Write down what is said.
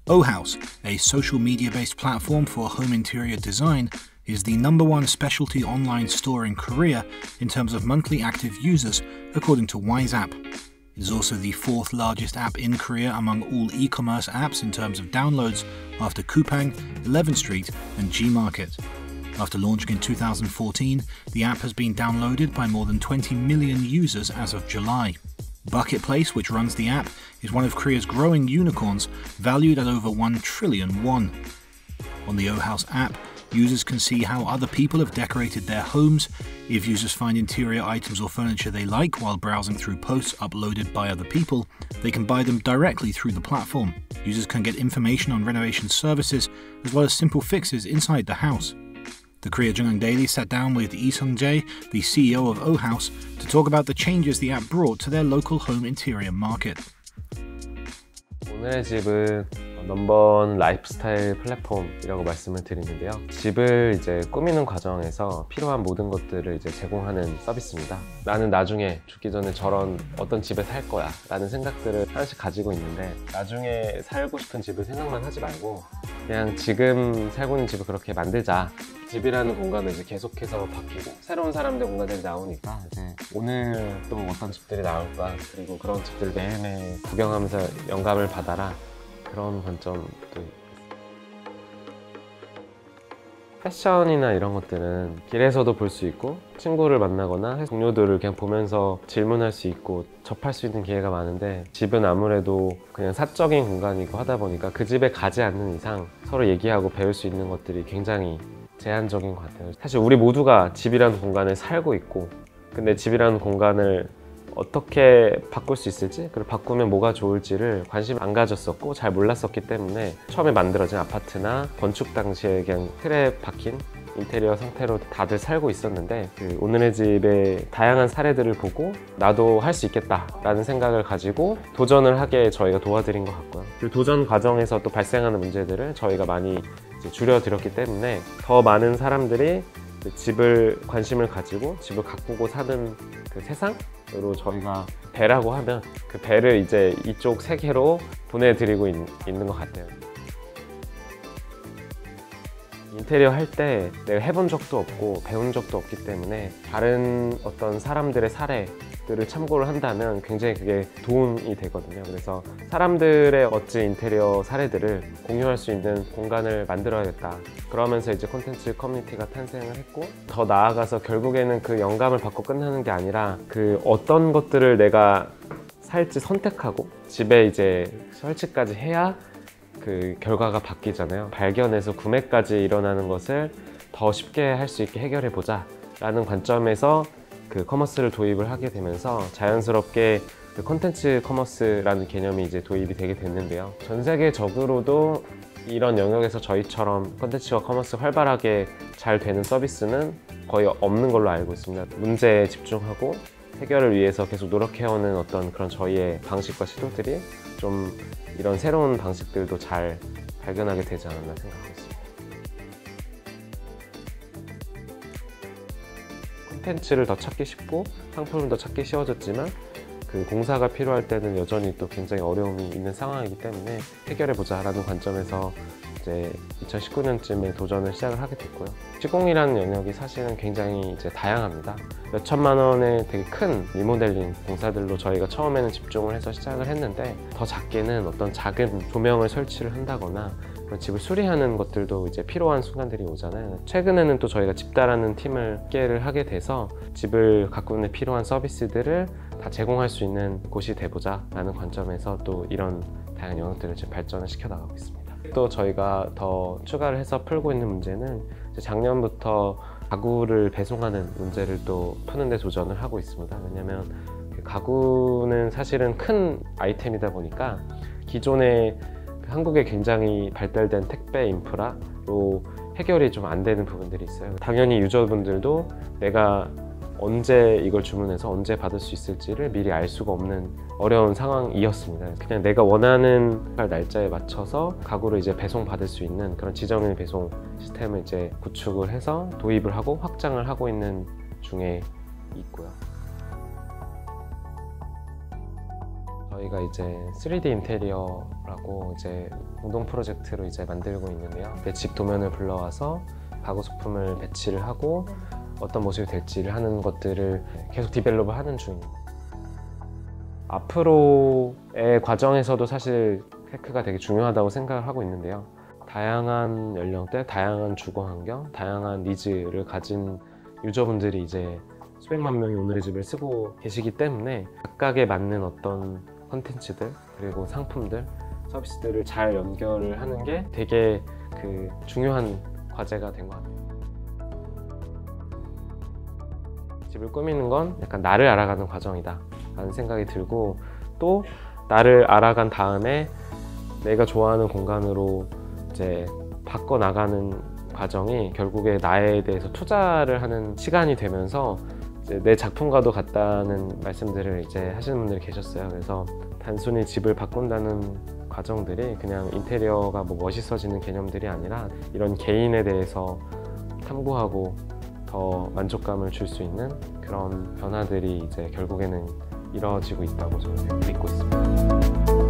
Ohouse, a social media-based platform for home interior design, is the #1 specialty online store in Korea in terms of monthly active users, according to WiseApp. It is also the 4th largest app in Korea among all e-commerce apps in terms of downloads, after Coupang, 11th Street, and Gmarket. After launching in 2014, the app has been downloaded by more than 20 million users as of July. Bucketplace, which runs the app, is one of Korea's growing unicorns, valued at over 1 trillion won. On the Ohouse app, users can see how other people have decorated their homes. If users find interior items or furniture they like while browsing through posts uploaded by other people, they can buy them directly through the platform. Users can get information on renovation services, as well as simple fixes inside the house. The Korea JoongAng Daily sat down with Lee Seung-jae, the CEO of Ohouse, to talk about the changes the app brought to their local home interior market. 오늘의 집은 넘버원 라이프스타일 플랫폼이라고 말씀을 드리는데요. 집을 이제 꾸미는 과정에서 필요한 모든 것들을 이제 제공하는 서비스입니다. 나는 나중에 죽기 전에 저런 어떤 집에 살 거야 라는 생각들을 하나씩 가지고 있는데, 나중에 살고 싶은 집을 생각만 하지 말고 그냥 지금 살고 있는 집을 그렇게 만들자. 집이라는 공간은 이제 계속해서 바뀌고 새로운 사람들 공간들이 나오니까 이제 오늘 또 어떤 집들이 나올까, 그리고 그런 집들 매일매일 구경하면서 영감을 받아라, 그런 관점도 있습니다. 패션이나 이런 것들은 길에서도 볼 수 있고 친구를 만나거나 동료들을 그냥 보면서 질문할 수 있고 접할 수 있는 기회가 많은데, 집은 아무래도 그냥 사적인 공간이고 하다 보니까 그 집에 가지 않는 이상 서로 얘기하고 배울 수 있는 것들이 굉장히 제한적인 것 같아요. 사실 우리 모두가 집이라는 공간에 살고 있고, 근데 집이라는 공간을 어떻게 바꿀 수 있을지, 그리고 바꾸면 뭐가 좋을지를 관심 안 가졌었고 잘 몰랐었기 때문에 처음에 만들어진 아파트나 건축 당시에 그냥 틀에 박힌 인테리어 상태로 다들 살고 있었는데, 오늘의 집의 다양한 사례들을 보고 나도 할 수 있겠다 라는 생각을 가지고 도전을 하게 저희가 도와드린 것 같고요. 그리고 도전 과정에서 또 발생하는 문제들을 저희가 많이 줄여드렸기 때문에 더 많은 사람들이 집을 관심을 가지고 집을 가꾸고 사는 그 세상으로 저희가 배라고 하면 그 배를 이제 이쪽 세계로 보내드리고 있는 것 같아요. 인테리어 할 때 내가 해본 적도 없고 배운 적도 없기 때문에 다른 어떤 사람들의 사례들을 참고를 한다면 굉장히 그게 도움이 되거든요. 그래서 사람들의 멋진 인테리어 사례들을 공유할 수 있는 공간을 만들어야겠다. 그러면서 이제 콘텐츠 커뮤니티가 탄생을 했고, 더 나아가서 결국에는 그 영감을 받고 끝나는 게 아니라 그 어떤 것들을 내가 살지 선택하고 집에 이제 설치까지 해야 그 결과가 바뀌잖아요. 발견해서 구매까지 일어나는 것을 더 쉽게 할 수 있게 해결해 보자 라는 관점에서 그 커머스를 도입을 하게 되면서 자연스럽게 그 콘텐츠 커머스라는 개념이 이제 도입이 되게 됐는데요. 전 세계적으로도 이런 영역에서 저희처럼 콘텐츠와 커머스 활발하게 잘 되는 서비스는 거의 없는 걸로 알고 있습니다. 문제에 집중하고 해결을 위해서 계속 노력해오는 어떤 그런 저희의 방식과 시도들이 좀 이런 새로운 방식들도 잘 발견하게 되지 않았나 생각하고 있습니다. 콘텐츠를 더 찾기 쉽고 상품을 더 찾기 쉬워졌지만 그 공사가 필요할 때는 여전히 또 굉장히 어려움이 있는 상황이기 때문에 해결해보자 라는 관점에서 이제 2019년쯤에 도전을 시작을 하게 됐고요. 시공이라는 영역이 사실은 굉장히 이제 다양합니다. 몇 천만 원의 되게 큰 리모델링 공사들로 저희가 처음에는 집중을 해서 시작을 했는데, 더 작게는 어떤 작은 조명을 설치를 한다거나 그런 집을 수리하는 것들도 이제 필요한 순간들이 오잖아요. 최근에는 또 저희가 집다라는 팀을 함께를 하게 돼서 집을 가꾸는 데 필요한 서비스들을 다 제공할 수 있는 곳이 돼보자 라는 관점에서 또 이런 다양한 영역들을 이제 발전을 시켜 나가고 있습니다. 또 저희가 더 추가를 해서 풀고 있는 문제는 작년부터 가구를 배송하는 문제를 또 푸는 데 도전을 하고 있습니다. 왜냐면 가구는 사실은 큰 아이템이다 보니까 기존에 한국에 굉장히 발달된 택배 인프라로 해결이 좀 안 되는 부분들이 있어요. 당연히 유저분들도 내가 언제 이걸 주문해서 언제 받을 수 있을지를 미리 알 수가 없는 어려운 상황이었습니다. 그냥 내가 원하는 날짜에 맞춰서 가구를 이제 배송받을 수 있는 그런 지정일 배송 시스템을 이제 구축을 해서 도입을 하고 확장을 하고 있는 중에 있고요. 저희가 이제 3D 인테리어라고 이제 공동 프로젝트로 이제 만들고 있는데요. 내 집 도면을 불러와서 가구 소품을 배치를 하고 어떤 모습이 될지를 하는 것들을 계속 디벨롭을 하는 중입니다. 앞으로의 과정에서도 사실 테크가 되게 중요하다고 생각을 하고 있는데요. 다양한 연령대, 다양한 주거 환경, 다양한 니즈를 가진 유저분들이 이제 수백만 명이 오늘의 집을 쓰고 계시기 때문에 각각에 맞는 어떤 컨텐츠들 그리고 상품들, 서비스들을 잘 연결을 하는 게 되게 중요한 과제가 된 것 같아요. 집을 꾸미는 건 약간 나를 알아가는 과정이다 라는 생각이 들고, 또 나를 알아간 다음에 내가 좋아하는 공간으로 이제 바꿔나가는 과정이 결국에 나에 대해서 투자를 하는 시간이 되면서 이제 내 작품과도 같다는 말씀들을 이제 하시는 분들이 계셨어요. 그래서 단순히 집을 바꾼다는 과정들이 그냥 인테리어가 뭐 멋있어지는 개념들이 아니라 이런 개인에 대해서 탐구하고 더 만족감을 줄 수 있는 그런 변화들이 이제 결국에는 이루어지고 있다고 저는 믿고 있습니다.